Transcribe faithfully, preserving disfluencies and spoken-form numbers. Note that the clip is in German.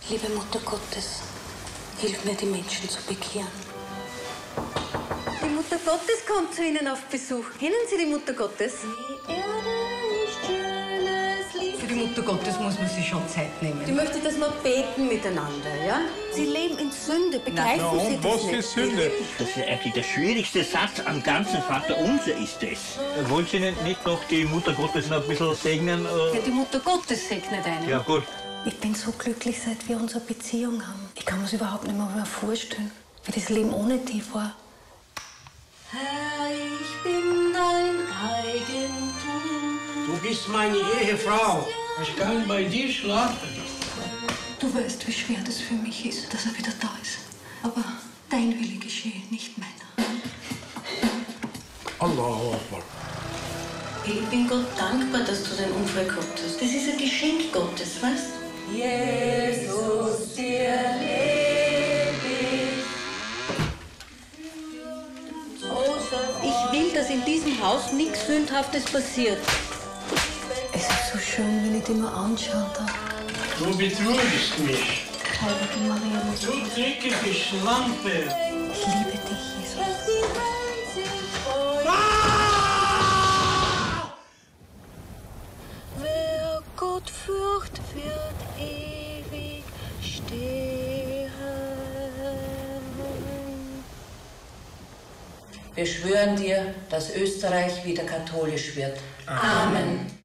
Liebe Mutter Gottes, hilf mir, die Menschen zu bekehren. Die Mutter Gottes kommt zu Ihnen auf Besuch. Kennen Sie die Mutter Gottes? Für die Mutter Gottes muss man sich schon Zeit nehmen. Ich möchte, dass wir beten miteinander, ja? Sie leben in Sünde, begreifen Na, Sie das was nicht? ist Sünde? Das ist eigentlich der schwierigste Satz am ganzen Vaterunser ist es. Wollen Sie nicht, nicht noch die Mutter Gottes noch ein bisschen segnen? Äh? Ja, die Mutter Gottes segnet einen. Ja, gut. Ich bin so glücklich, seit wir unsere Beziehung haben. Ich kann mir das überhaupt nicht mehr vorstellen, wie das Leben ohne dich war. Herr, ich bin dein Eigentum. Du bist meine Ehefrau. Ich kann bei dir schlafen. Du weißt, wie schwer das für mich ist, dass er wieder da ist. Aber dein Wille geschehe, nicht meiner. Allahu Akbar. Ich bin Gott dankbar, dass du den Unfall gehabt hast. Das ist ein Geschenk Gottes, weißt du? Jesus, dir lebe ich. Ich will, dass in diesem Haus nichts Sündhaftes passiert. Es ist so schön, wenn ich dich nur anschauen darf. Du betrügst mich. Heilige Maria, Du dreckige Schlampe. ich liebe dich, Jesus. Wer Gott fürcht, wird ewig stehen. Wir schwören dir, dass Österreich wieder katholisch wird. Amen.